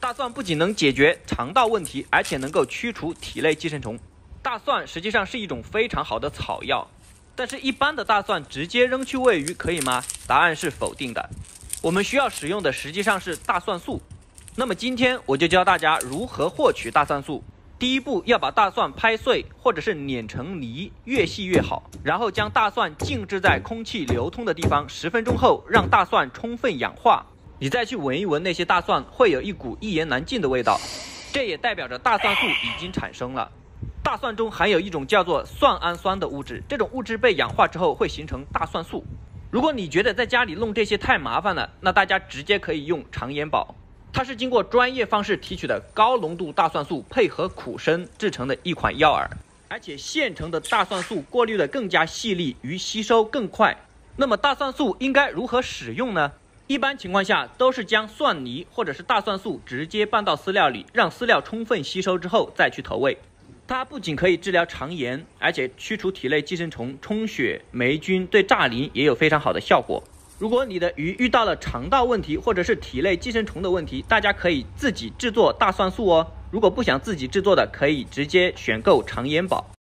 大蒜不仅能解决肠道问题，而且能够驱除体内寄生虫。大蒜实际上是一种非常好的草药，但是一般的大蒜直接扔去喂鱼可以吗？答案是否定的。我们需要使用的实际上是大蒜素。那么今天我就教大家如何获取大蒜素。第一步，要把大蒜拍碎或者是碾成泥，越细越好。然后将大蒜静置在空气流通的地方10分钟后，让大蒜充分氧化。你再去闻一闻那些大蒜，会有一股一言难尽的味道，这也代表着大蒜素已经产生了。大蒜中含有一种叫做蒜氨酸的物质，这种物质被氧化之后会形成大蒜素。如果你觉得在家里弄这些太麻烦了，那大家直接可以用肠炎宝。它是经过专业方式提取的高浓度大蒜素，配合苦参制成的一款药饵，而且现成的大蒜素过滤的更加细腻，鱼吸收更快。那么大蒜素应该如何使用呢？一般情况下都是将蒜泥或者是大蒜素直接拌到饲料里，让饲料充分吸收之后再去投喂。它不仅可以治疗肠炎，而且驱除体内寄生虫、充血、霉菌，对炸鳞也有非常好的效果。如果你的鱼遇到了肠道问题或者是体内寄生虫的问题，大家可以自己制作大蒜素哦。如果不想自己制作的，可以直接选购肠炎宝。